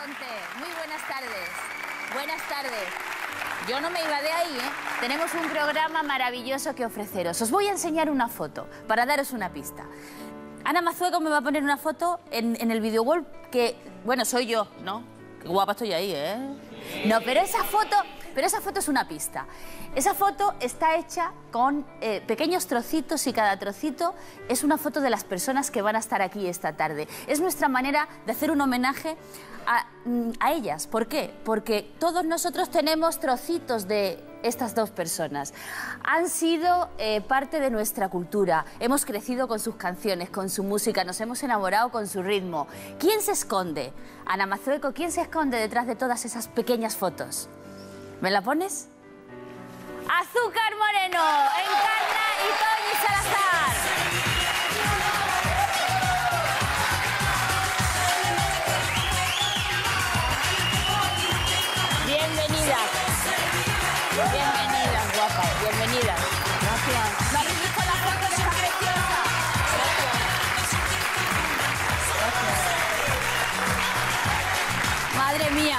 Conté. Muy buenas tardes. Buenas tardes. Yo no me iba de ahí, ¿eh? Tenemos un programa maravilloso que ofreceros. Os voy a enseñar una foto para daros una pista. Ana Mazueco me va a poner una foto en el videowall que, bueno, soy yo, ¿no? Qué guapa estoy ahí, ¿eh? No, pero esa foto es una pista. Esa foto está hecha con pequeños trocitos y cada trocito es una foto de las personas que van a estar aquí esta tarde. Es nuestra manera de hacer un homenaje a ellas. ¿Por qué? Porque todos nosotros tenemos trocitos de estas dos personas. Han sido parte de nuestra cultura. Hemos crecido con sus canciones, con su música, nos hemos enamorado con su ritmo. ¿Quién se esconde? Ana Mazueco, ¿quién se esconde detrás de todas esas pequeñas fotos? ¿Me la pones? Azúcar Moreno, Encarna y Toñi Salazar. Bienvenidas. Bienvenidas, guapas, bienvenidas. Gracias. ¿No habéis visto la foto de esta preciosa? Gracias. Madre mía.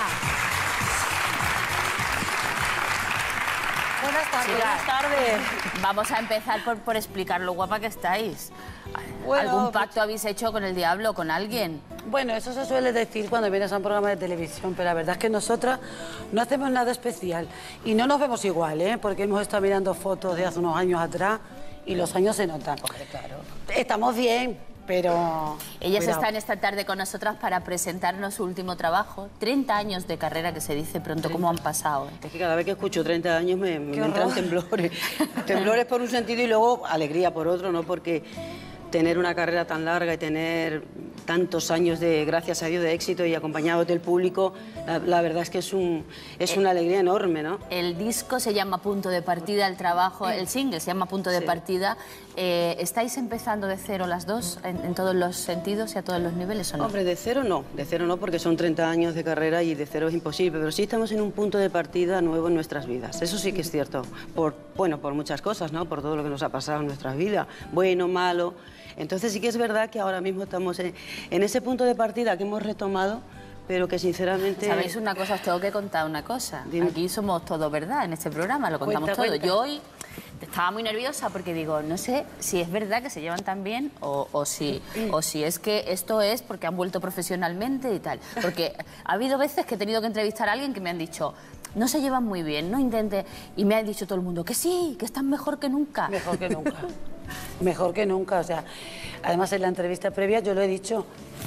Buenas tardes. Buenas tardes. Vamos a empezar por explicar lo guapa que estáis. Bueno, ¿Algún pacto habéis hecho con el diablo, con alguien? Bueno, eso se suele decir cuando vienes a un programa de televisión, pero la verdad es que nosotras no hacemos nada especial y no nos vemos igual, ¿eh? Porque hemos estado mirando fotos de hace unos años atrás y los años se notan. Porque, claro, estamos bien, pero... Ellas están esta tarde con nosotras para presentarnos su último trabajo. 30 años de carrera que se dice pronto. ¿Cómo han pasado? Es que cada vez que escucho 30 años me entran temblores. Temblores por un sentido y luego alegría por otro, ¿no? Porque tener una carrera tan larga y tener tantos años de, gracias a Dios, de éxito y acompañado del público, la verdad es que es una alegría enorme, ¿no? El disco se llama Punto de Partida, el trabajo, el single se llama Punto de Partida. ¿Estáis empezando de cero las dos en todos los sentidos y a todos los niveles o no? Hombre, de cero no, porque son 30 años de carrera y de cero es imposible, pero sí estamos en un punto de partida nuevo en nuestras vidas, eso sí que es cierto, por muchas cosas, ¿no? Por todo lo que nos ha pasado en nuestras vidas, bueno, malo. Entonces sí que es verdad que ahora mismo estamos en ese punto de partida que hemos retomado, pero que sinceramente... ¿Sabéis una cosa? Os tengo que contar una cosa. Dime. Aquí somos todo verdad en este programa, lo contamos todo. Cuenta. Yo hoy estaba muy nerviosa porque digo, no sé si es verdad que se llevan tan bien o si es que esto es porque han vuelto profesionalmente y tal. Porque ha habido veces que he tenido que entrevistar a alguien que me han dicho... No se llevan muy bien, no intente... Y me ha dicho todo el mundo que sí, que están mejor que nunca. Mejor que nunca. Mejor que nunca, o sea... Además, en la entrevista previa yo lo he dicho.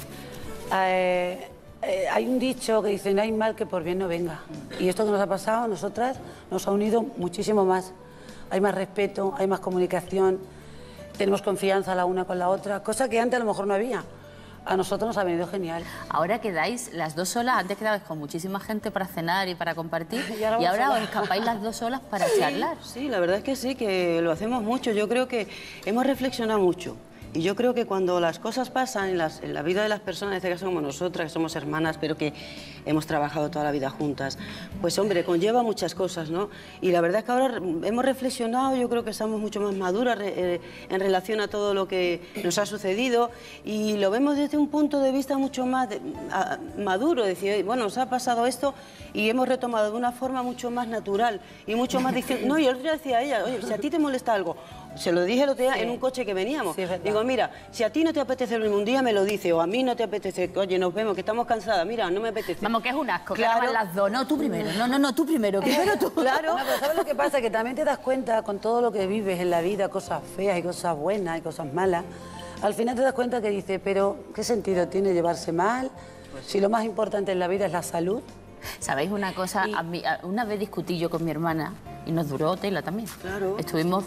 Hay un dicho que dice, no hay mal que por bien no venga. Y esto que nos ha pasado a nosotras nos ha unido muchísimo más. Hay más respeto, hay más comunicación, tenemos confianza la una con la otra, cosa que antes a lo mejor no había. A nosotros nos ha venido genial. Ahora quedáis las dos solas, antes quedabais con muchísima gente para cenar y para compartir, y ahora solas. os escapáis las dos solas para charlar. Sí, la verdad es que sí, que lo hacemos mucho. Yo creo que hemos reflexionado mucho. Y yo creo que cuando las cosas pasan en la vida de las personas, en este caso como nosotras, que somos hermanas, pero que hemos trabajado toda la vida juntas, pues hombre, conlleva muchas cosas, ¿no? Y la verdad es que ahora hemos reflexionado, yo creo que estamos mucho más maduras en relación a todo lo que nos ha sucedido y lo vemos desde un punto de vista mucho más maduro, decir, bueno, nos ha pasado esto y hemos retomado de una forma mucho más natural y mucho más diciendo, no, y el otro día decía a ella, oye, si a ti te molesta algo, se lo dije el otro día en un coche que veníamos. Sí, digo, mira, si a ti no te apetece un día me lo dice, o a mí no te apetece, oye, nos vemos, que estamos cansadas, mira, no me apetece. Vamos, que es un asco, claro. Que las dos. No, tú primero, no, tú primero tú. Claro. No, pero ¿sabes lo que pasa? Que también te das cuenta con todo lo que vives en la vida, cosas feas y cosas buenas y cosas malas, al final te das cuenta que dices, pero ¿qué sentido tiene llevarse mal? Si lo más importante en la vida es la salud. ¿Sabéis una cosa? Una vez discutí yo con mi hermana y nos duró tela también. Claro. Estuvimos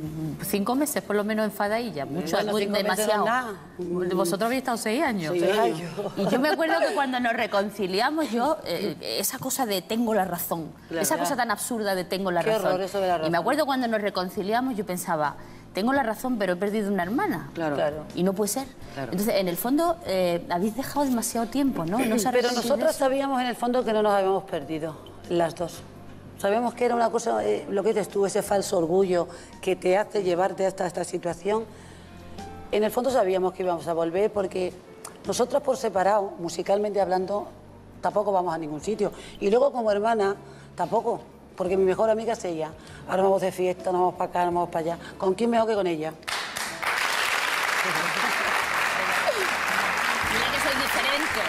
5 meses por lo menos enfadadillas, mucho, bueno, 5 meses demasiado. no es nada. Vosotros habéis estado 6 años. 6 años. Y yo me acuerdo que cuando nos reconciliamos, yo, esa cosa de tengo la razón, Claro. esa cosa tan absurda de tengo la Qué razón. horror eso de la razón. Y me acuerdo cuando nos reconciliamos, yo pensaba, tengo la razón, pero he perdido una hermana. Claro. Y no puede ser. Claro. Entonces, en el fondo, habéis dejado demasiado tiempo, ¿no? ¿No os Pero arrepentéis de nosotros eso? sabíamos en el fondo que no nos habíamos perdido, las dos. Sabíamos que era una cosa, lo que dices tú, ese falso orgullo que te hace llevarte hasta esta situación. En el fondo sabíamos que íbamos a volver porque nosotros por separado, musicalmente hablando, tampoco vamos a ningún sitio. Y luego como hermana, tampoco, porque mi mejor amiga es ella. Ahora vamos de fiesta, nos vamos para acá, nos vamos para allá. ¿Con quién mejor que con ella? Mira que soy diferente,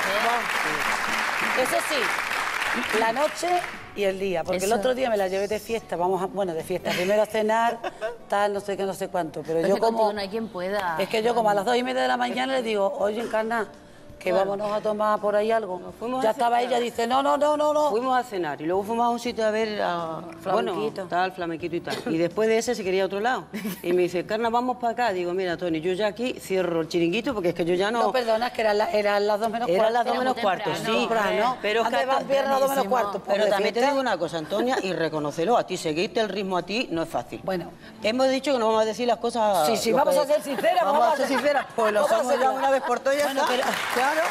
¿eh? Eso sí, la noche y el día, porque el otro día me la llevé de fiesta, de fiesta, primero a cenar, tal, no sé qué, no sé cuánto, pero yo como... no hay quien pueda. Es que yo como a las 2:30 de la mañana le digo, oye, Encarna, que vámonos a tomar por ahí algo. Ya estaba ella, dice, no. Fuimos a cenar y luego fuimos a un sitio a ver a... Flamenquito. Flamenquito y tal. Y después de ese se quería a otro lado. Y me dice, Encarna, vamos para acá. Digo, mira, Tony, yo ya aquí cierro el chiringuito porque es que yo ya no... No, perdona, es que eran las 2 menos cuarto. Eran las 2 menos cuarto, sí. Temprano. Pero antes van viernes a las 2 menos cuarto. Pero también te digo una cosa, Antonia, y reconócelo, a ti, seguirte el ritmo a ti no es fácil. Bueno. Hemos dicho que no vamos a decir las cosas... Sí, vamos a ser sinceras. Vamos a ser sinceras. Pues lo somos ya una vez por todas, ya está. Claro.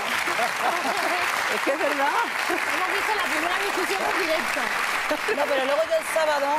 Es que es verdad. Hemos visto la primera discusión en directo. No, pero luego yo el sábado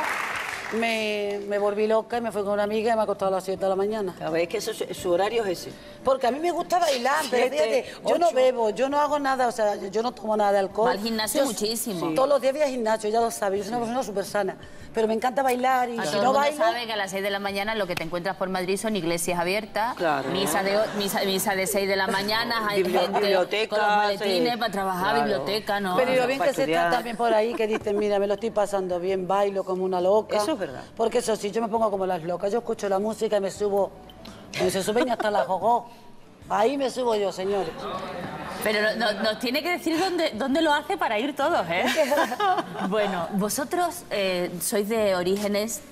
me volví loca y me fui con una amiga y me ha acostado a las 7 de la mañana. A ver, es que su horario es ese. Porque a mí me gusta bailar, pero 7, fíjate, yo no 8. bebo, yo no hago nada, o sea, yo no tomo nada de alcohol. Va al gimnasio Yo muchísimo. Todos los días voy al gimnasio, ya lo sabes, yo soy una persona súper sana. Pero me encanta bailar y A si todo el no mundo bailo... sabe que a las 6 de la mañana lo que te encuentras por Madrid son iglesias abiertas, Claro. misa de 6 de la mañana, hay gente biblioteca, con los boletines sí. para trabajar, Claro. biblioteca, ¿no? Pero lo bien para que se está estudiar. también por ahí, que dicen, mira, me lo estoy pasando bien, bailo como una loca. Eso es verdad. Porque eso sí, yo me pongo como las locas, yo escucho la música y me subo, se suben hasta la jogó. Ahí me subo yo, señores. Pero nos tiene que decir dónde lo hace para ir todos, ¿eh? Bueno, vosotros sois de orígenes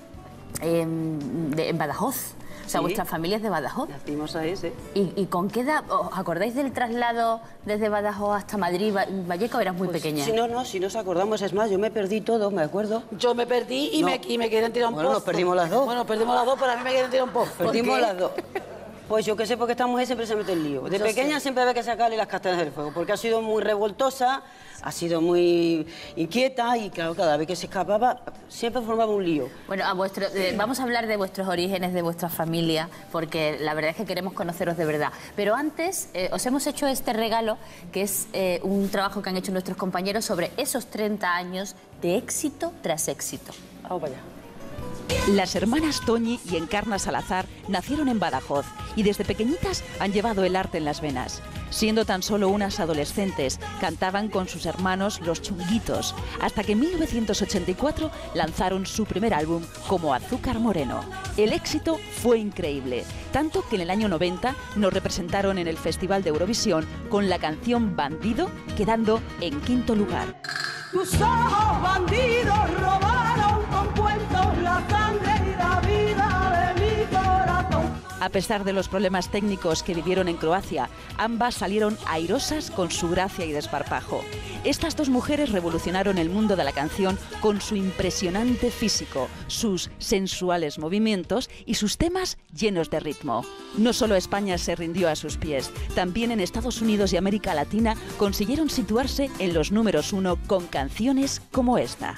en Badajoz. O sea, Sí. vuestra familia es de Badajoz. Nacimos ahí, sí. ¿Y con qué edad? ¿Os acordáis del traslado desde Badajoz hasta Madrid, Valleca, o eras muy pequeña? Si nos acordamos, es más, yo me perdí todo, me acuerdo. Yo me perdí y, No. me quieren tirar un pozo. Bueno, nos perdimos las dos. Bueno, perdimos las dos, pero a mí me quieren tirar un pozo. Perdimos las dos. Pues yo que sé, porque esta mujer siempre se mete en lío. De Yo pequeña sé. siempre había que sacarle las castañas del fuego, porque ha sido muy revoltosa, ha sido muy inquieta y claro, cada vez que se escapaba siempre formaba un lío. Bueno, vamos a hablar de vuestros orígenes, de vuestra familia, porque la verdad es que queremos conoceros de verdad. Pero antes, os hemos hecho este regalo, que es un trabajo que han hecho nuestros compañeros sobre esos 30 años de éxito tras éxito. Vamos para allá. Las hermanas Toñi y Encarna Salazar nacieron en Badajoz y desde pequeñitas han llevado el arte en las venas. Siendo tan solo unas adolescentes, cantaban con sus hermanos Los Chunguitos, hasta que en 1984 lanzaron su primer álbum como Azúcar Moreno. El éxito fue increíble, tanto que en el año 90 nos representaron en el Festival de Eurovisión con la canción Bandido, quedando en 5º lugar. Tus ojos bandidos robaron con cuentos la sangre y la vida de mi corazón. A pesar de los problemas técnicos que vivieron en Croacia, ambas salieron airosas con su gracia y desparpajo. Estas dos mujeres revolucionaron el mundo de la canción con su impresionante físico, sus sensuales movimientos y sus temas llenos de ritmo. No solo España se rindió a sus pies, también en Estados Unidos y América Latina consiguieron situarse en los números 1 con canciones como esta.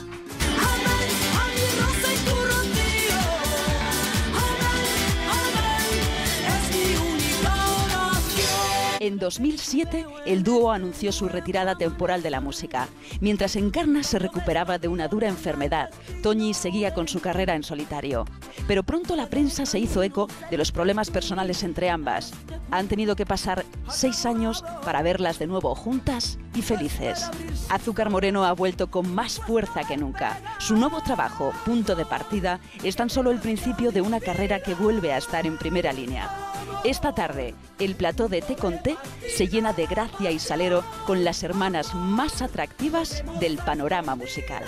En 2007, el dúo anunció su retirada temporal de la música. Mientras Encarna se recuperaba de una dura enfermedad, Toñi seguía con su carrera en solitario. Pero pronto la prensa se hizo eco de los problemas personales entre ambas. Han tenido que pasar 6 años para verlas de nuevo juntas y felices. Azúcar Moreno ha vuelto con más fuerza que nunca. Su nuevo trabajo, Punto de Partida, es tan solo el principio de una carrera que vuelve a estar en primera línea. Esta tarde, el plató de Té con Té se llena de gracia y salero con las hermanas más atractivas del panorama musical.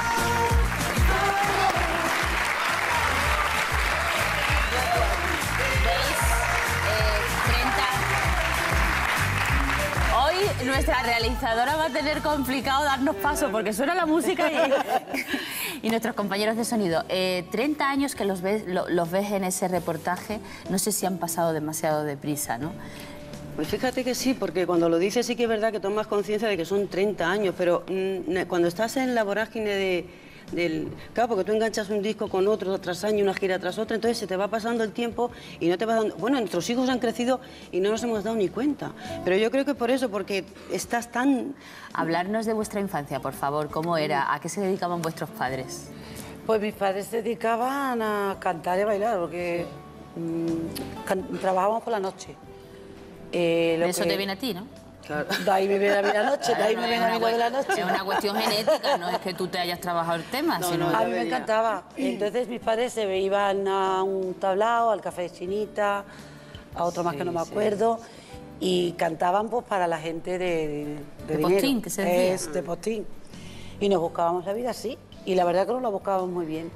Hoy nuestra realizadora va a tener complicado darnos paso porque suena la música y nuestros compañeros de sonido. 30 años que los ves en ese reportaje, no sé si han pasado demasiado deprisa, ¿no? Pues fíjate que sí, porque cuando lo dices sí que es verdad que tomas conciencia de que son 30 años, pero cuando estás en la vorágine Claro, porque tú enganchas un disco con otro tras año, una gira tras otra, entonces se te va pasando el tiempo y no te vas dando... Bueno, nuestros hijos han crecido y no nos hemos dado ni cuenta. Pero yo creo que por eso, porque estás tan... Hablarnos de vuestra infancia, por favor. ¿Cómo era? ¿A qué se dedicaban vuestros padres? Pues mis padres se dedicaban a cantar y a bailar, porque trabajábamos por la noche. Eso te viene a ti, ¿no? Claro. De ahí me viene a mí la noche, de ahí No me es viene a una mí lo de la cuestión- noche. Es una cuestión genética, no es que tú te hayas trabajado el tema, sino... A mí me encantaba. Entonces mis padres se iban a un tablao, al café de Chinita, a otro más que no me acuerdo, y cantaban pues para la gente de dinero. postín, que se decía. De postín. Y nos buscábamos la vida así. Y la verdad que nos la buscábamos muy bien.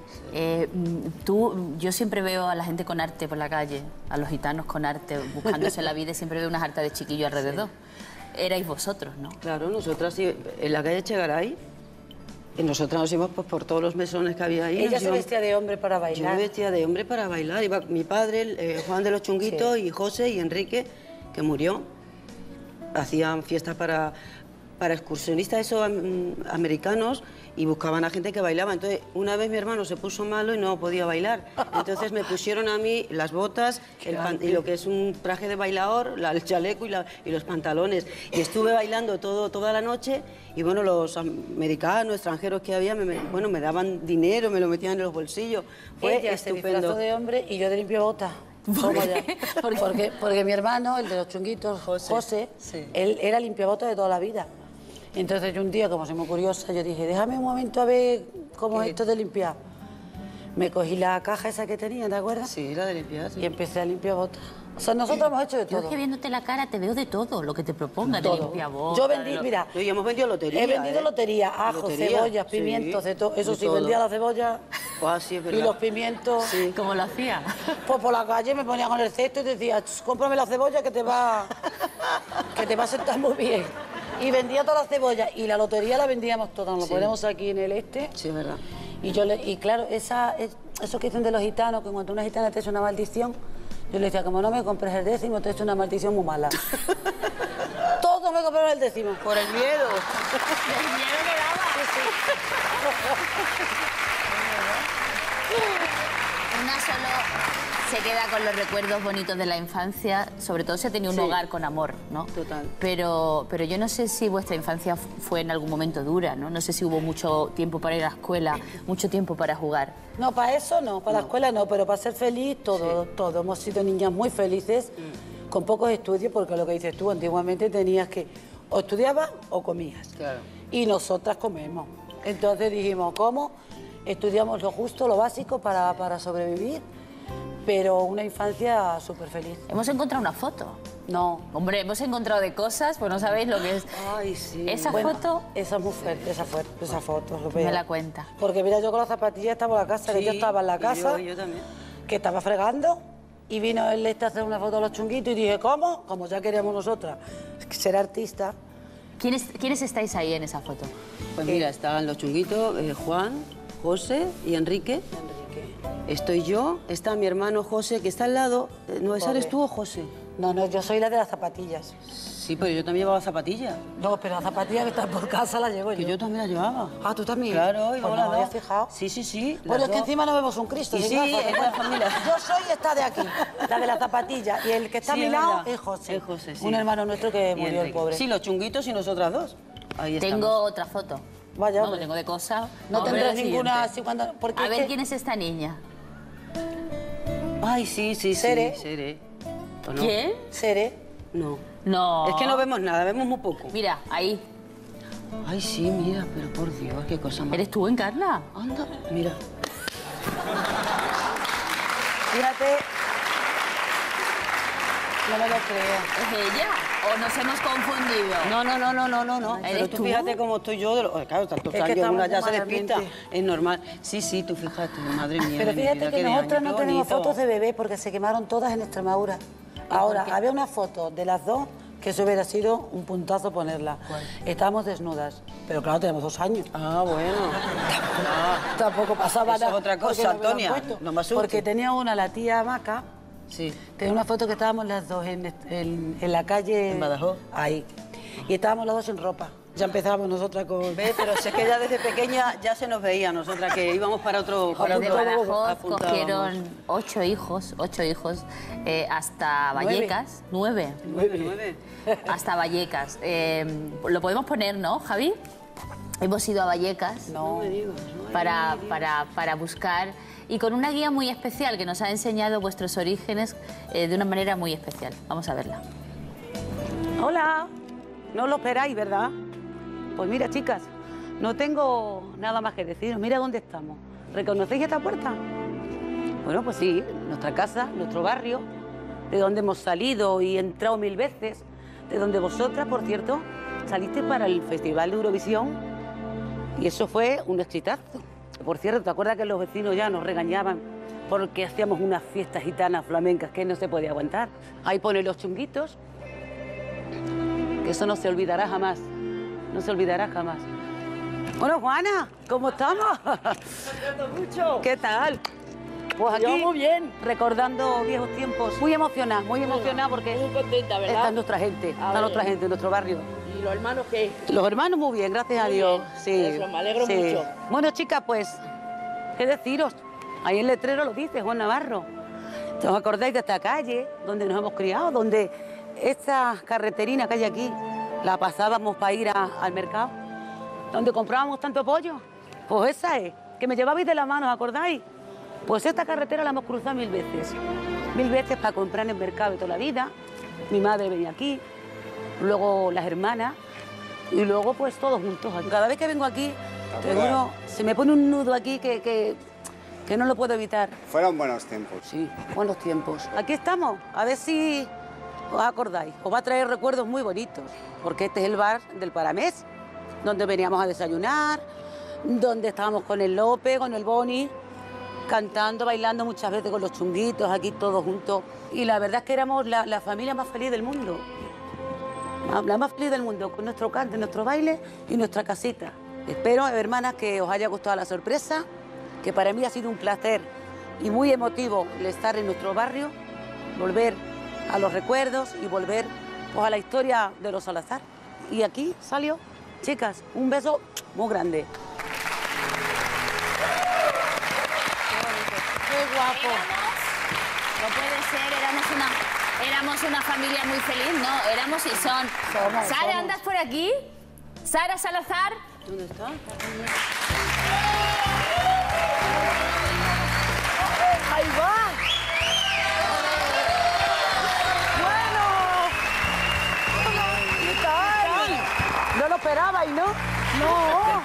Yo siempre veo a la gente con arte por la calle, a los gitanos con arte, buscándose la vida, y siempre veo unas hartas de chiquillos alrededor. Erais vosotros, ¿no? Claro, nosotras en la calle Chegaray, y nosotras nos íbamos pues, por todos los mesones que había ahí. Ella nos se íbamos- vestía de hombre para Yo me bailar. vestía de hombre para bailar. Iba mi padre, Juan de los Chunguitos, y José y Enrique, que murió. Hacían fiestas para excursionistas esos americanos y buscaban a gente que bailaba. Entonces, una vez mi hermano se puso malo y no podía bailar. Entonces me pusieron a mí las botas y lo que es un traje de bailador, el chaleco y los pantalones. Y estuve bailando toda la noche y bueno, los americanos, extranjeros que había, me daban dinero, me lo metían en los bolsillos. Fue Ella se estupendo. disfrazó de hombre y yo de limpiabotas. Porque mi hermano, el de los chunguitos, José, sí. él era limpiabotas de toda la vida. Entonces yo un día, como soy muy curiosa, yo dije, déjame un momento a ver cómo es esto de limpiar. Me cogí la caja esa que tenía, ¿te acuerdas? Sí, la de limpiar. sí. Y empecé a limpiar botas. O sea, nosotros hemos hecho de Yo es todo. que viéndote la cara te veo de todo, lo que te proponga, de Todo. limpiabotas. Yo vendí, mira, Y hemos vendido lotería. he vendido lotería, ajos, Lotería, cebollas, sí, pimientos, de todo. Eso de sí, todo. vendía la cebolla Ah, sí, es y verdad. los pimientos. ¿Cómo lo hacía? Pues por la calle me ponía con el cesto y decía, cómprame la cebolla que te va a sentar muy bien. Y vendía toda la cebolla y la lotería la vendíamos toda, nos lo ponemos aquí en el este. Sí, es verdad. Y claro, eso que dicen de los gitanos, que cuando una gitana te echa una maldición, yo le decía, como no me compres el décimo, te echo una maldición muy mala. Todos me compraron el décimo. Por el miedo. El miedo que daba. Una solo se queda con los recuerdos bonitos de la infancia, sobre todo si ha tenido un hogar con amor, ¿no? Total. Pero yo no sé si vuestra infancia fue en algún momento dura, ¿no? No sé si hubo mucho tiempo para ir a la escuela, mucho tiempo para jugar. No, para eso no, para la escuela no, pero para ser feliz, todo. Hemos sido niñas muy felices, con pocos estudios, porque lo que dices tú, antiguamente tenías que o estudiabas o comías. Claro. Y nosotras comemos. Entonces dijimos, ¿cómo? Estudiamos lo justo, lo básico para sobrevivir, pero una infancia súper feliz. Hemos encontrado una foto. No. Hombre, hemos encontrado de cosas, pues no sabéis lo que es. Ay, sí. Esa Bueno, foto Esa es muy fuerte, esa foto, es lo me peor. la cuenta. Porque mira, yo con las zapatillas estaba en la casa, que Sí, yo estaba en la y casa, yo también. que estaba fregando, y vino el este a hacer una foto a los chunguitos, y dije, ¿cómo? Como ya queríamos nosotras ser artistas. ¿Quiénes estáis ahí en esa foto? Pues mira, estaban los chunguitos, Juan, José y Enrique. Estoy yo, está mi hermano José, que está al lado. ¿No esa eres tú o José? No, yo soy la de las zapatillas. Sí, pero yo también llevaba zapatillas. No, pero las zapatillas que están por casa las llevo yo. Que yo también las llevaba. Ah, ¿tú también? Claro, pues íbamos no las me había dos. fijado. Sí, sí, sí. Bueno, las es que dos. encima no vemos un Cristo. Y sin sí, gafas, es ¿no? la familia. Yo soy esta de aquí, la de las zapatillas. Y el que está Sí, a mi es lado verdad. es José. Es José, sí. Un hermano nuestro que Y murió, el Enrique. pobre. Sí, los chunguitos y nosotras dos. Ahí estamos. Tengo otra foto. Vaya, No, hombre. tengo de cosas. No Hombre, tendrás la ninguna siguiente. así cuando... Porque A es ver, que- ¿quién es esta niña? Ay, sí, sí, Sere. sí. Sere. ¿O no? ¿Quién? Seré. No. No. Es que no vemos nada, vemos muy poco. Mira, ahí. Ay, sí, mira, pero por Dios, qué cosa más. ¿Eres tú, Encarna? Anda, mira. Fíjate. No me lo creo. ¿Es ella? ¿O nos hemos confundido? No. ¿Eres Pero tú tú? fíjate cómo estoy yo. Claro, tantos Es que años, estamos una ya muy se despista. malamente. Es normal. Sí, sí, tú fíjate, madre mía. Pero de mi fíjate vida, que qué de nosotros años, no qué tenemos bonito. fotos de bebé porque se quemaron todas en Extremadura. Ahora, había una foto de las dos que eso hubiera sido un puntazo ponerla. Estábamos desnudas, pero claro, tenemos 2 años. Ah, bueno. Tampoco pasaba Eso es nada. otra cosa, porque no me lo han Antonia, puesto. no me asustes. Porque tenía una, la tía Maca, Sí. tenía una foto que estábamos las dos en la calle... ¿En Badajoz? Ahí. Y estábamos las dos sin ropa. Ya empezamos nosotras con... ¿Ves? Pero si es que ya desde pequeña ya se nos veía nosotras que íbamos para otro... De Badajoz apuntábamos. cogieron 8 hijos, hasta Vallecas. 9. 9. Hasta Vallecas. Lo podemos poner, ¿no, Javi? Hemos ido a Vallecas No me digas. para buscar, y con una guía muy especial que nos ha enseñado vuestros orígenes de una manera muy especial. Vamos a verla. Hola, no lo esperáis, ¿verdad? Pues mira, chicas, no tengo nada más que deciros. Mira dónde estamos. ¿Reconocéis esta puerta? Bueno, pues sí, nuestra casa, nuestro barrio, de donde hemos salido y entrado 1000 veces, de donde vosotras, por cierto, saliste para el Festival de Eurovisión y eso fue un exitazo. Por cierto, ¿te acuerdas que los vecinos ya nos regañaban porque hacíamos unas fiestas gitanas flamencas que no se podía aguantar? Ahí pone los chunguitos, que eso no se olvidará jamás. No se olvidará jamás. Bueno, Juana, ¿cómo estamos? mucho. ¿Qué tal? Pues aquí, Yo muy bien. recordando viejos tiempos. Muy emocionada porque Muy contenta, ¿verdad? está nuestra gente, está nuestra gente en nuestro barrio. ¿Y los hermanos qué? Los hermanos muy bien, gracias a Muy Dios. bien. Sí, Eso, me alegro sí. mucho. Bueno, chicas, pues, ¿qué deciros? Ahí el letrero lo dice, Juan Navarro. ¿Os acordáis de esta calle donde nos hemos criado? Donde esta carreterina que hay aquí la pasábamos para ir al mercado. Donde comprábamos tanto pollo. Pues esa es, que me llevabais de la mano, ¿os acordáis? Pues esta carretera la hemos cruzado 1000 veces. 1000 veces para comprar en el mercado de toda la vida. Mi madre venía aquí, luego las hermanas y luego pues todos juntos. Cada vez que vengo aquí, te juro, se me pone un nudo aquí que no lo puedo evitar. Fueron buenos tiempos. Sí, buenos tiempos. Aquí estamos, a ver si os acordáis. Os va a traer recuerdos muy bonitos, porque este es el bar del Paramés, donde veníamos a desayunar, donde estábamos con el Lope, con el Boni, cantando, bailando muchas veces con los chunguitos, aquí todos juntos. Y la verdad es que éramos la familia más feliz del mundo. La más feliz del mundo, con nuestro cante, nuestro baile y nuestra casita. Espero, hermanas, que os haya gustado la sorpresa, que para mí ha sido un placer y muy emotivo el estar en nuestro barrio, volver a los recuerdos y volver pues, a la historia de los Salazar. Y aquí salió. Chicas, un beso muy grande. ¡Qué guapo! No puede ser, éramos una familia muy feliz, ¿no? Éramos y son. Sara, ¿andas por aquí? Sara Salazar. ¿Dónde está? ¡Ahí va! ¡Bueno! ¿Qué tal? No lo esperabais, ¿no? ¡No!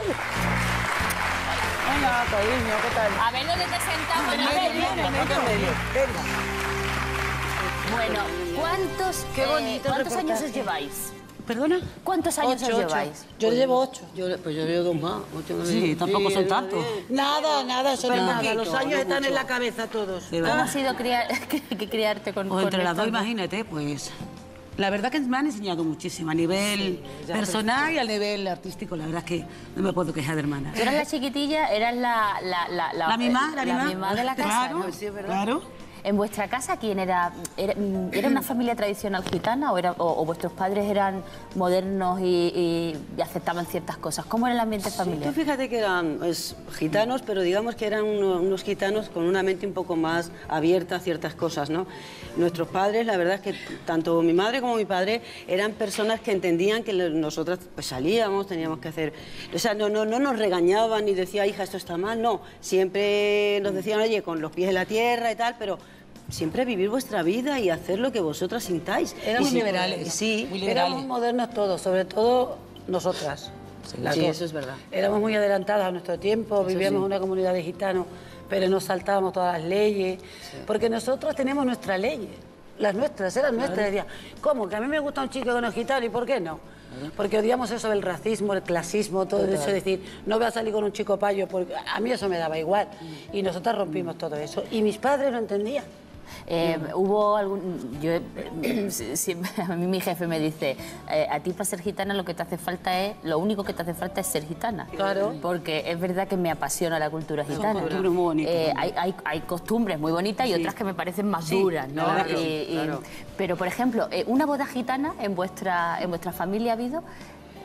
Hola, cariño, ¿qué tal? A ver dónde te sentamos. Venga. Bueno, ¿cuántos, Qué bonito ¿cuántos años reportaje. os lleváis? ¿Perdona? ¿Cuántos años os lleváis? Yo le llevo 8. Pues yo llevo 2 más. 8, 9, Sí, tampoco son tantos. Nada, son Nada, los años están en la cabeza todos. ¿Cómo ha sido criarte con Pues entre las dos, estos dos? imagínate, pues... La verdad que me han enseñado muchísimo, a nivel personal y a nivel artístico. La verdad es que no me puedo quejar de hermana. Tú eras la chiquitilla, eras La mimá de la casa. Claro, ¿no? claro. ¿En vuestra casa quién era? ¿Era una familia tradicional gitana o vuestros padres eran modernos y aceptaban ciertas cosas? ¿Cómo era el ambiente familiar? Tú fíjate que eran gitanos, pero digamos que eran unos gitanos con una mente un poco más abierta a ciertas cosas, ¿no? Nuestros padres, la verdad es que tanto mi madre como mi padre eran personas que entendían que nosotras pues, salíamos, teníamos que hacer... O sea, no nos regañaban ni decía, hija, esto está mal, no. Siempre nos decían, oye, con los pies en la tierra y tal, pero... Siempre vivir vuestra vida y hacer lo que vosotras sintáis. Éramos Y liberales. Sí, Éramos modernos todos, sobre todo nosotras. las dos. eso es verdad. Éramos muy adelantadas a nuestro tiempo, vivíamos en una comunidad de gitanos, pero nos saltábamos todas las leyes, porque nosotros tenemos nuestras leyes, las nuestras, eran nuestras. Decía, ¿cómo? Que a mí me gusta un chico que no es gitano, ¿y por qué no? Porque odiamos eso del racismo, el clasismo, todo eso, es decir, no voy a salir con un chico payo, porque a mí eso me daba igual. Y nosotras rompimos todo eso, y mis padres no entendían. Hubo algún... a mí mi jefe me dice, a ti para ser gitana lo que te hace falta es... Lo único que te hace falta es ser gitana. Claro. Porque es verdad que me apasiona la cultura gitana. costumbres muy bonitas. Hay costumbres muy bonitas y otras que me parecen más duras, ¿no? la verdad que sí, claro. Pero, por ejemplo, ¿una boda gitana en vuestra familia ha habido?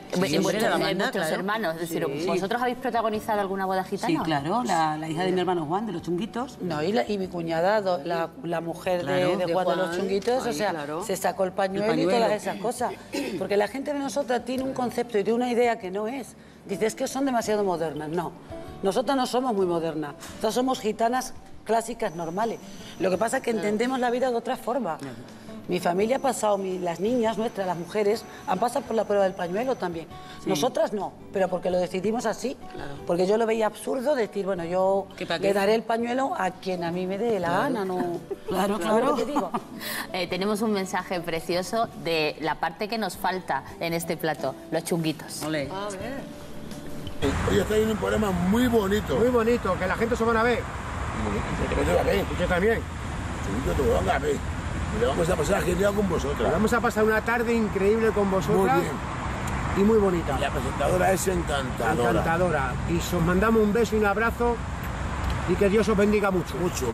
Vuestros hermanos. Es decir, ¿vosotros habéis protagonizado alguna boda gitana? Sí, claro, la hija de mi hermano Juan, de los Chunguitos. No, y mi cuñada, la mujer de Juan de los Chunguitos, o sea, se sacó el pañuelo y todas esas cosas. Porque la gente de nosotras tiene un concepto y tiene una idea que no es. Dice, es que son demasiado modernas. No, nosotras no somos muy modernas. Nosotras somos gitanas clásicas, normales. Lo que pasa es que entendemos la vida de otra forma. Mi familia ha pasado, las niñas nuestras, las mujeres, han pasado por la prueba del pañuelo también. Sí. Nosotras no, pero porque lo decidimos así. Claro. Porque yo lo veía absurdo decir, bueno, yo le daré el pañuelo a quien a mí me dé la gana, ¿no? Claro, claro. ¿Qué digo? Tenemos un mensaje precioso de la parte que nos falta en este plato, los chunguitos. Olé. A ver. Hoy está en un programa muy bonito. Muy bonito, que la gente se van a ver. Yo también. Chunguito, tú van a ver. Le vamos a pasar genial con vosotras. Vamos a pasar una tarde increíble con vosotras. Muy bien. Y muy bonita. Y la presentadora es encantadora. Encantadora. Y os mandamos un beso y un abrazo y que Dios os bendiga mucho. Mucho.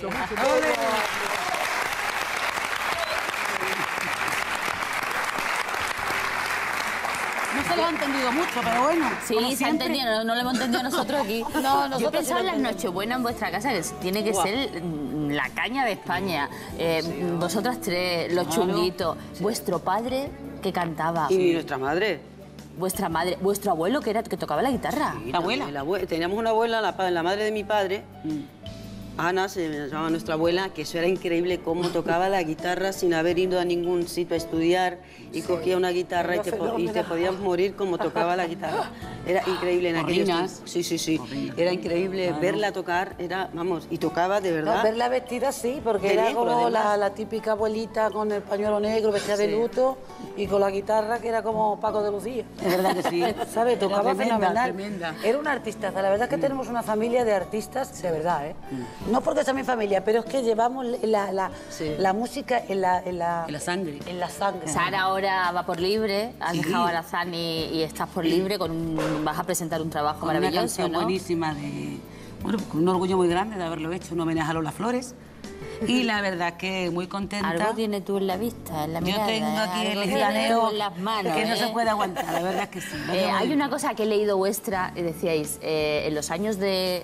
No se lo ha entendido mucho, pero bueno. Sí, se ha entendido, no lo hemos entendido nosotros aquí. Yo pensaba en las Nochebuenas en vuestra casa, que tiene que ser la caña de España. Vosotras tres, los chunguitos. Vuestro padre, que cantaba. Y nuestra madre. Vuestra madre, vuestro abuelo, que tocaba la guitarra. Sí, la abuela. Teníamos una abuela, la madre de mi padre. Ana, se llamaba nuestra abuela, que eso era increíble cómo tocaba la guitarra sin haber ido a ningún sitio a estudiar y cogía una guitarra y te podías morir como tocaba la guitarra. Era increíble en aquellos. Sí. Era increíble verla tocar, y tocaba de verdad. No, verla vestida sí, porque era como la típica abuelita con el pañuelo negro, vestida de luto y con la guitarra que era como Paco de Lucía. Es verdad que sí. ¿Sabes? Tocaba fenomenal. Tremenda. Era una artistaza. La verdad es que tenemos una familia de artistas, de verdad, ¿eh? No porque sea mi familia, pero es que llevamos la música en la sangre. En la sangre. Sara ahora va por libre, has dejado a Alazán y estás por libre, vas a presentar un trabajo maravilloso, una canción ¿no? buenísima, con un orgullo muy grande de haberlo hecho, un homenaje a Lola Flores. Y la verdad que muy contenta. Algo tienes tú en la vista, en la mirada. Yo tengo aquí el llaneo en las manos. Que no se puede aguantar, la verdad es que sí. Hay una cosa que he leído vuestra, decíais, en los años de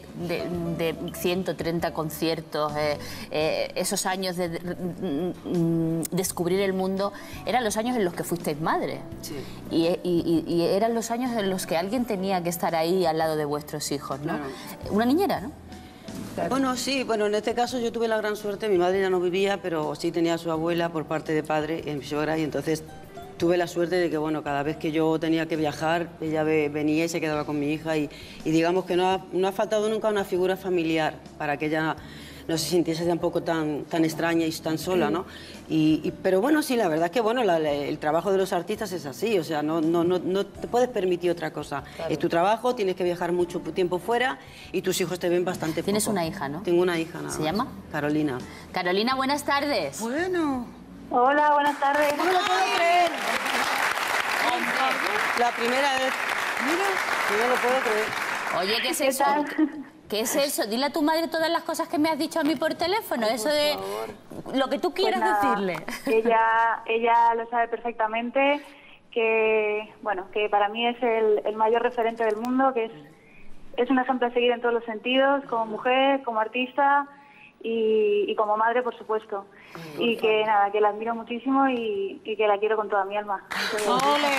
130 conciertos, esos años de descubrir el mundo, eran los años en los que fuisteis madre. Sí. Y eran los años en los que alguien tenía que estar ahí al lado de vuestros hijos, ¿no? Claro. Una niñera, ¿no? Claro. Bueno, sí, en este caso yo tuve la gran suerte, mi madre ya no vivía, pero sí tenía a su abuela por parte de padre, en mi suegra, y entonces tuve la suerte de que, cada vez que yo tenía que viajar, ella venía y se quedaba con mi hija, y digamos que no ha faltado nunca una figura familiar para que ella no se sintiese tampoco tan extraña y tan sola, ¿no? Pero bueno, sí, la verdad es que el trabajo de los artistas es así, o sea, no te puedes permitir otra cosa. Claro. Es tu trabajo, tienes que viajar mucho tiempo fuera y tus hijos te ven bastante poco. Tienes una hija, ¿no? Tengo una hija, nada más. ¿Se llama? Carolina. Carolina, buenas tardes. Bueno. Hola, buenas tardes. No me lo puedo creer. La primera vez. Mira, no lo puedo creer. Oye, ¿qué es eso? ¿Qué es eso? Dile a tu madre todas las cosas que me has dicho a mí por teléfono. Eso de lo que tú quieras decirle. Ella lo sabe perfectamente, que para mí es el mayor referente del mundo, que es un ejemplo a seguir en todos los sentidos, como mujer, como artista y como madre, por supuesto. Y que la admiro muchísimo y que la quiero con toda mi alma. ¡Ole!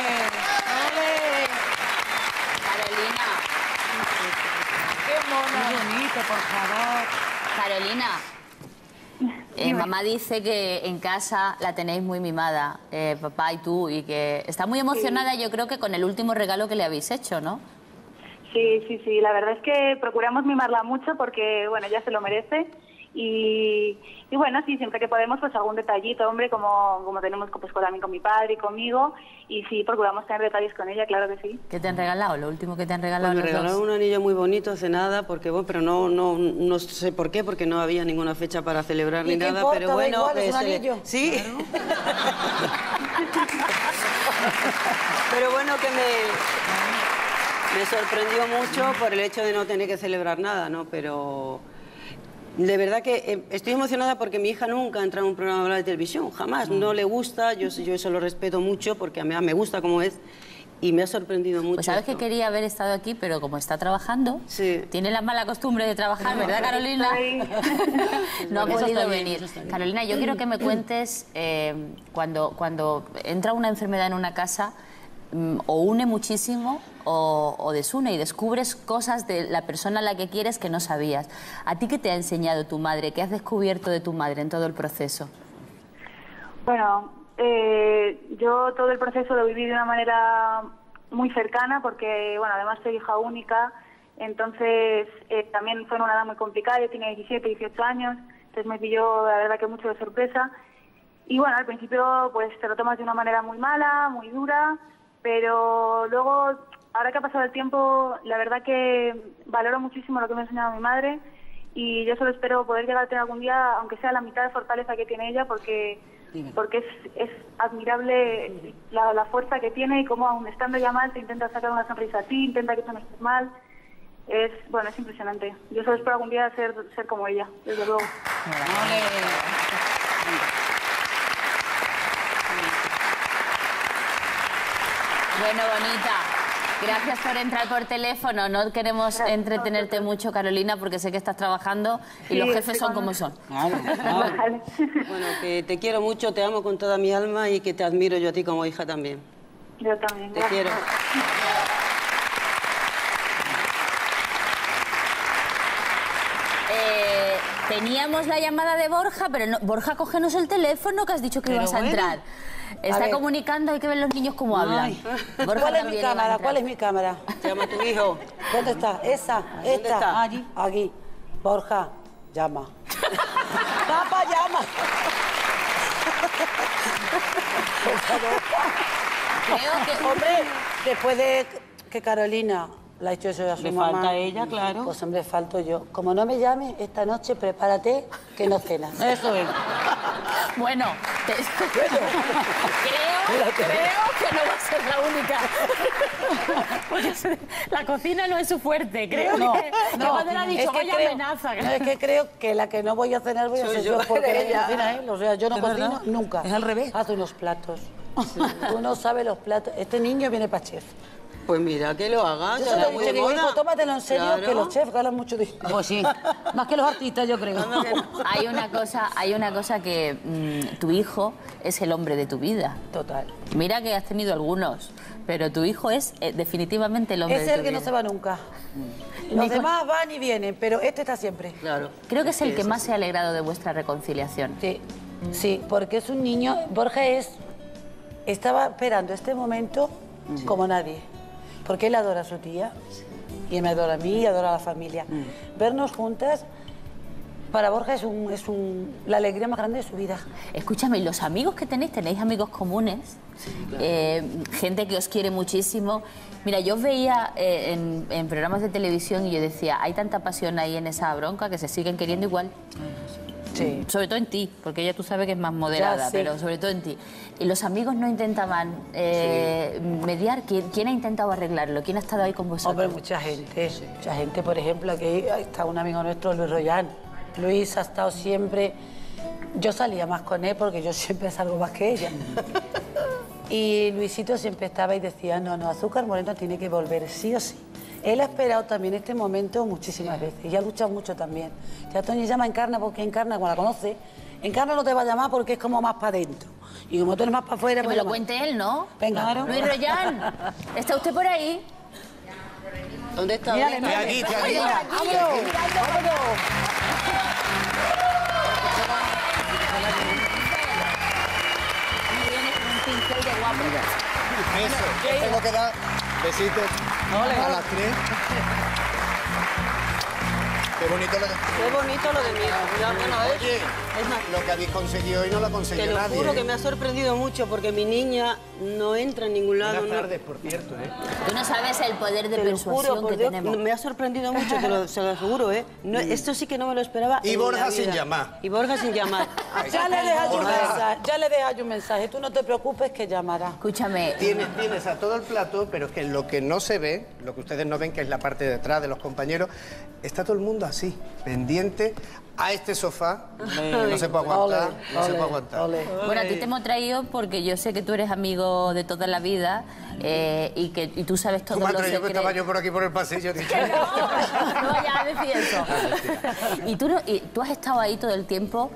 Carolina. ¡Qué mona! ¡Qué bonito, por favor! Carolina, mamá dice que en casa la tenéis muy mimada, papá y tú, y que está muy emocionada, yo creo que con el último regalo que le habéis hecho, ¿no? Sí, la verdad es que procuramos mimarla mucho porque, ella se lo merece. Y sí, siempre que podemos, pues algún detallito, hombre, como tenemos también con mi padre y conmigo. Y sí, procuramos tener detalles con ella, claro que sí. ¿Qué te han regalado? ¿Lo último que te han regalado me los regalaron dos? un anillo muy bonito hace nada, pero no sé por qué, porque no había ninguna fecha para celebrar ni nada. Importa, pero bueno, igual, es un anillo. Sí. Claro. Pero bueno, que me sorprendió mucho por el hecho de no tener que celebrar nada, ¿no? Pero de verdad que estoy emocionada porque mi hija nunca ha entrado en un programa de televisión, jamás. No le gusta, yo eso lo respeto mucho porque a mí me gusta como es. y me ha sorprendido mucho. Pues sabes que quería haber estado aquí, pero como está trabajando, tiene la mala costumbre de trabajar, ¿verdad, Carolina? No ha podido venir. Carolina, yo quiero que me cuentes cuando entra una enfermedad en una casa, o une muchísimo o desune, y descubres cosas de la persona a la que quieres que no sabías. ¿A ti qué te ha enseñado tu madre? ¿Qué has descubierto de tu madre en todo el proceso? Bueno, yo todo el proceso lo viví de una manera muy cercana porque, bueno, además soy hija única, entonces también fue en una edad muy complicada. Yo tenía 17, 18 años, entonces me pilló, la verdad, que mucho de sorpresa. Y bueno, al principio pues te lo tomas de una manera muy mala, muy dura, pero luego, ahora que ha pasado el tiempo, la verdad que valoro muchísimo lo que me ha enseñado mi madre, y yo solo espero poder llegar a tener algún día, aunque sea la mitad de fortaleza que tiene ella, porque es admirable la fuerza que tiene, y cómo aún estando ya mal te intenta sacar una sonrisa a ti, intenta que tú no estés mal. Es impresionante. Yo solo espero algún día ser como ella, desde luego. Bueno, bonita, gracias por entrar por teléfono. No queremos entretenerte mucho, Carolina, porque sé que estás trabajando y los jefes son como son. Vale. Bueno, que te quiero mucho, te amo con toda mi alma y que te admiro yo a ti como hija también. Yo también. Te quiero. Teníamos la llamada de Borja, pero no, Borja, cógenos el teléfono, que has dicho que ibas a entrar. Está comunicando, hay que ver los niños cómo hablan. Borja, ¿cuál es mi cámara? ¿Cuál es mi cámara? Se llama tu hijo. ¿Dónde está? ¿Esa? ¿Dónde ¿Esta? está? Aquí. Borja, llama. ¡Papá, llama! Creo que... Hombre, después de que Carolina la ha hecho eso a su mamá... Le falta ella, claro. Pues hombre, falto yo. Como no me llame esta noche, prepárate que no cenas. Eso es. Bueno, creo que no va a ser la única. Porque la cocina no es su fuerte. Creo que cuando le ha dicho, vaya amenaza. No, es que creo que la que no voy a cenar voy a ser yo, porque ella cocina él. O sea, yo no cocino nunca. Es al revés. Hace unos platos. Sí. Tú no sabes los platos. Este niño viene para chef. Pues mira, que lo haga. Yo se lo he dicho, digo, hijo, tómatelo en serio, que los chefs ganan mucho dinero. Pues sí, más que los artistas, yo creo. Hay una cosa que tu hijo es el hombre de tu vida. Total. Mira que has tenido algunos, pero tu hijo es definitivamente el hombre de tu vida. Es el que no se va nunca. Los demás van y vienen, pero este está siempre. Claro. Creo que es el que más se ha alegrado de vuestra reconciliación. Sí, sí, porque es un niño... Borja estaba esperando este momento como nadie. Porque él adora a su tía, y él me adora a mí, y adora a la familia. Vernos juntas, para Borja es la alegría más grande de su vida. Escúchame, ¿los amigos que tenéis amigos comunes? Sí, claro. Gente que os quiere muchísimo. Mira, yo os veía en programas de televisión y yo decía, hay tanta pasión ahí en esa bronca que se siguen queriendo igual. Sí. Sobre todo en ti, porque ella tú sabes que es más moderada, ya, sí, pero sobre todo en ti. Y los amigos no intentaban mediar. ¿Quién ha intentado arreglarlo? ¿Quién ha estado ahí con vosotros? Hombre, mucha gente. Mucha gente, por ejemplo, aquí está un amigo nuestro, Luis Royán. Luis ha estado siempre... Yo salía más con él porque yo siempre salgo más que ella. Y Luisito siempre estaba y decía, no, Azúcar Moreno tiene que volver, sí o sí. Él ha esperado también este momento muchísimas veces y ha luchado mucho también. Ya Toñi llama Encarna porque Encarna, cuando la conoce, Encarna no te va a llamar porque es como más para adentro. Y como tú eres más para afuera... Que me lo cuente él, ¿no? Venga. Claro. Luis Royán, ¿está usted por ahí? ¿Dónde está? Estoy aquí. ¡Vámonos! Eso, tengo que dar besitos a las tres. Qué bonito lo de mí. Oye, lo que habéis conseguido hoy no lo ha conseguido nadie. Te lo juro que me ha sorprendido mucho porque mi niña no entra en ningún lado. Buenas tardes, por cierto, Tú no sabes el poder de persuasión juro, que Dios, tenemos. Me ha sorprendido mucho, se lo aseguro, ¿eh? No, esto sí que no me lo esperaba. Y Borja sin llamar. Y Borja sin llamar. Ya le dejas un mensaje, tú no te preocupes que llamará. Escúchame. Tienes a todo el plato, pero es que lo que no se ve, lo que ustedes no ven, que es la parte de detrás de los compañeros, está todo el mundo así, pendiente a este sofá, no se puede aguantar, no se puede aguantar. Bueno, a ti te hemos traído porque yo sé que tú eres amigo de toda la vida y tú sabes todo Tú me lo has traído que estaba secretos. yo por aquí por el pasillo. No vayas a decir eso. Y tú has estado ahí todo el tiempo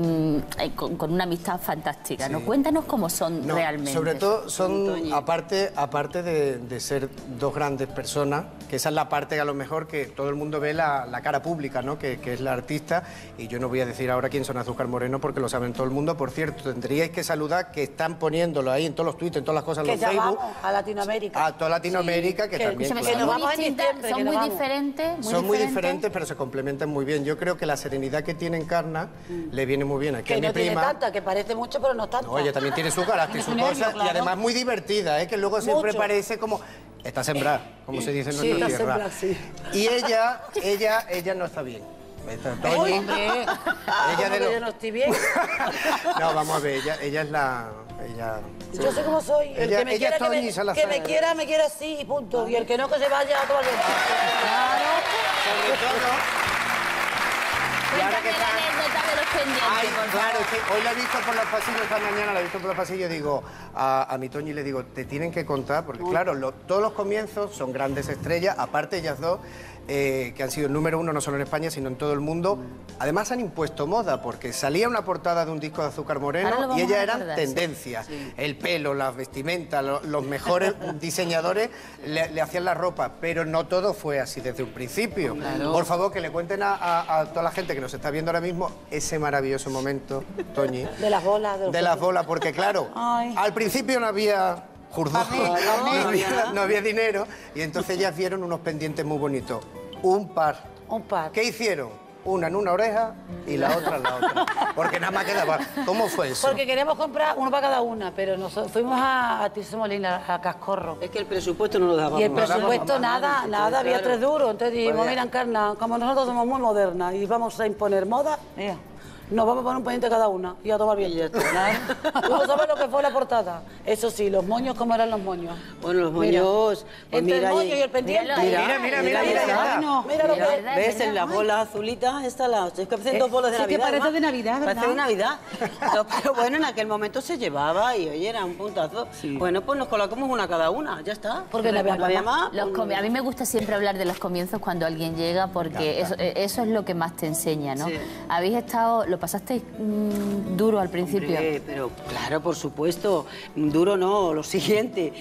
con una amistad fantástica, ¿no? Cuéntanos cómo son realmente. Sobre todo son, aparte de ser dos grandes personas, que esa es la parte que a lo mejor que todo el mundo ve la cara pública, ¿no? Que es la artista, y yo no voy a decir ahora quién son Azúcar Moreno porque lo saben todo el mundo. Por cierto, tendríais que saludar, que están poniéndolo ahí en todos los tweets, en todas las cosas, en los Facebook. A Latinoamérica. A toda Latinoamérica, que también, Escúchame, claro. son muy vamos en distintas, diciembre, son que muy nos vamos. diferentes. Son muy diferentes, pero se complementan muy bien. Yo creo que la serenidad que tiene Encarna le viene muy bien. Aquí Que a mi no tiene prima. tanta, que parece mucho, pero no tanta. No, ella también tiene su carácter y su Tiene su cosa, nervio, claro. y además muy divertida, ¿eh? Que luego siempre Mucho. parece como... Está sembrada, como se dice en Sí, nuestra está tierra. sembrada, sí. Y ella no está bien. Ella de Yo lo... no estoy bien. No, vamos a ver, ella es la... Yo sé cómo soy. El Ella- que me ella quiera, es Toñi que Salazar. me quiera así y punto. Y el que no, que se vaya a tomar viento. Sobre todo... Y ahora que Cuéntame la está... anécdota de los pendientes, Ay, por claro, favor. es que hoy la he visto por los pasillos, esta mañana la he visto por los pasillos, digo, a mi Toñi le digo, te tienen que contar, porque claro, todos los comienzos son grandes estrellas, aparte ellas dos, que han sido el número uno no solo en España, sino en todo el mundo. Además han impuesto moda, porque salía una portada de un disco de Azúcar Ahora lo Moreno vamos y a ellas eran recordar, sí. tendencia. El pelo, las vestimentas, los mejores diseñadores le hacían la ropa, pero no todo fue así desde un principio. Por favor, que le cuenten a toda la gente que nos está viendo ahora mismo ese maravilloso momento, Toñi. De las bolas. De las bolas, porque claro, Ay. al principio no había jurdón, no había dinero, y entonces ellas vieron unos pendientes muy bonitos. Un par. Un par. ¿Qué hicieron? Una en una oreja y la otra en la otra. Porque nada más quedaba. ¿Cómo fue eso? Porque queríamos comprar uno para cada una, pero nosotros fuimos a Tirso Molina, a Cascorro. Es que el presupuesto no lo daba. Y el presupuesto nada, había 3 duros. Entonces dijimos, mira, Encarna, como nosotros somos muy modernas y vamos a imponer moda, mira, nos vamos a poner un pendiente cada una y a tomar bien. Tú no sabes lo que fue la portada. Eso sí, los moños, ¿cómo eran los moños? Bueno, los moños... pues Entre mira, el moño y el pendiente. Mira lo que... ¿verdad? ¿Ves? En las bolas azulitas, esta la... Es que parecen dos bolas de sí, que Navidad. parece además. de Navidad, ¿verdad? Parece de Navidad. No, pero bueno, en aquel momento se llevaba y oye, era un puntazo. Bueno, pues nos colocamos una cada una, ya está. Porque no había más. A mí me gusta siempre hablar de los comienzos cuando alguien llega porque eso es lo que más te enseña, ¿no? Sí. Habéis estado, lo pasasteis duro al principio. Hombre, pero claro, por supuesto, duro no, lo siguiente.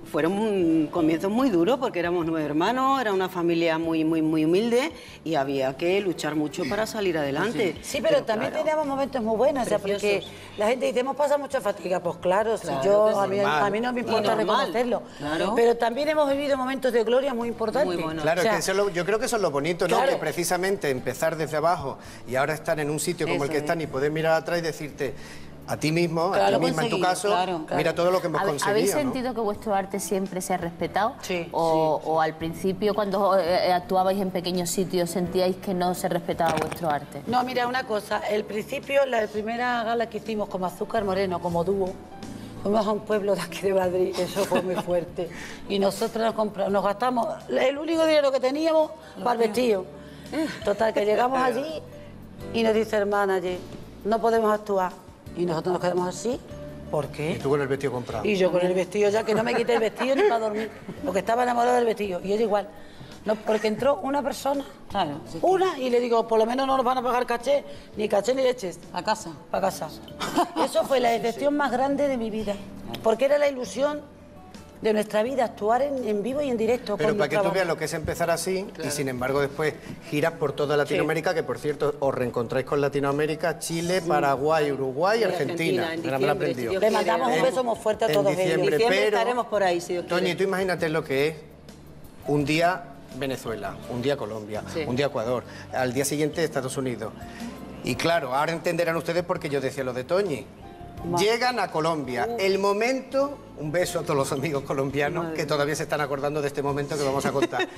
Fueron comienzos muy duros porque éramos 9 hermanos, era una familia muy humilde y había que luchar mucho para salir adelante. Sí, pero también claro, teníamos momentos muy buenos, o sea, porque preciosos. la gente dice, hemos pasado mucha fatiga. Pues claro, si Claro yo, que sí. a mí no me importa Y normal. reconocerlo. Claro. Pero también hemos vivido momentos de gloria muy importantes. Muy buenos. Claro, O sea, es que yo creo que eso es lo bonito, ¿no? Claro. Que precisamente empezar desde abajo y ahora estar en un sitio como el que están y poder mirar atrás y decirte a ti mismo, a Claro, ti misma en tu conseguido, caso, claro. mira todo lo que hemos conseguido. ¿Habéis ¿no? sentido que vuestro arte siempre se ha respetado? Sí, O al principio, cuando actuabais en pequeños sitios, sentíais que no se respetaba vuestro arte? No, mira, una cosa, el principio, la primera gala que hicimos como Azúcar Moreno, como dúo, fuimos a un pueblo de aquí de Madrid, eso fue muy fuerte. Y nosotros nos gastamos el único dinero que teníamos para el vestido. Total, que llegamos allí y nos dice el manager, no podemos actuar. Y nosotros nos quedamos así, ¿por Y qué? tú con el vestido comprado. Y yo con el vestido ya, que no me quité el vestido ni para dormir, porque estaba enamorada del vestido. Y ella igual. No, porque entró una persona, una, y le digo, por lo menos no nos van a pagar caché ni leches. A casa. Para casa. Eso fue la decepción más grande de mi vida, porque era la ilusión de nuestra vida, actuar en vivo y en directo. Pero con para que tú nuestra veas banda. lo que es empezar así y sin embargo después giras por toda Latinoamérica, que por cierto os reencontráis con Latinoamérica, Chile, Paraguay, Uruguay y Argentina. en Mira, me la diciembre, aprendió. si Dios Le mandamos un beso muy fuerte a En todos diciembre, ellos. diciembre pero, estaremos por ahí, si Dios quiere. Toñi, tú imagínate lo que es un día Venezuela, un día Colombia, un día Ecuador, al día siguiente Estados Unidos. Y claro, ahora entenderán ustedes por qué yo decía lo de Toñi. Llegan a Colombia. El momento, un beso a todos los amigos colombianos que todavía se están acordando de este momento que vamos a contar.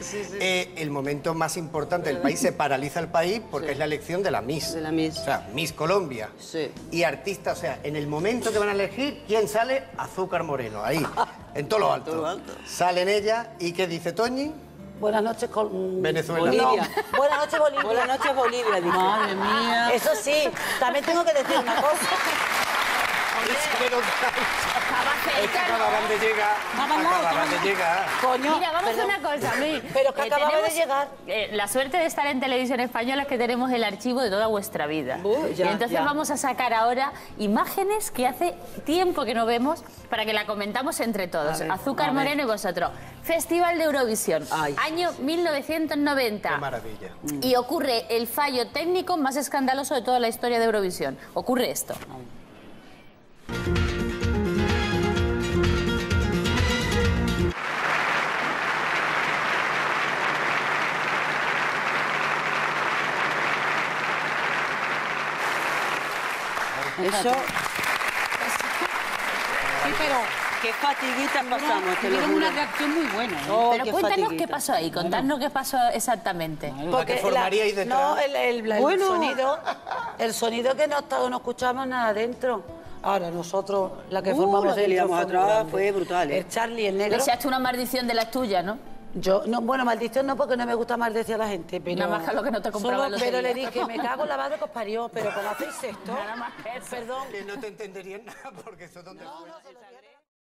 El momento más importante del país, se paraliza el país porque es la elección de la Miss. De la Miss. O sea, Miss Colombia. Sí. Y artista, o sea, en el momento que van a elegir, ¿quién sale? Azúcar Moreno, ahí, en todo lo alto. todo lo alto. Salen ella y ¿qué dice Toñi? Buenas noches, Venezuela. Bolivia. Buenas noches, Bolivia. Buenas noches, Bolivia, dice. Madre mía. Eso sí, también tengo que decir una cosa. Estaba Es que acababan de llegar. Acababan de llegar. Coño, Mira, vamos a hacer una cosa, Luis. Pero que acababa de llegar. La suerte de estar en Televisión Española es que tenemos el archivo de toda vuestra vida. Ya, y entonces ya. vamos a sacar ahora imágenes que hace tiempo que no vemos para que la comentamos entre todos. Azúcar Moreno y vosotros. Festival de Eurovisión, año 1990. Qué maravilla. Y ocurre el fallo técnico más escandaloso de toda la historia de Eurovisión. Ocurre esto. Eso... Sí, pero Qué fatiguitas pasamos, te lo tuvieron juro. una reacción muy buena. Oh, Pero qué cuéntanos fatiguita. qué pasó ahí, contadnos qué pasó exactamente. Porque formaríais detrás. No, el Bueno. sonido que no escuchamos nada dentro. Ahora nosotros, la que formamos la que dentro liamos fue atrás muy grande. fue brutal, ¿eh? El Charlie, el Le negro. echaste una maldición de las tuyas, ¿no? Yo, no, bueno, maldición no, porque no me gusta maldecir a la gente, pero... Nada más que lo que no te compraba solo, el pero otro le día. dije, me cago en la madre que os parió, pero como hacéis esto... Nada más que eso. Perdón. Que no te entenderían nada porque eso es donde... No, no, solo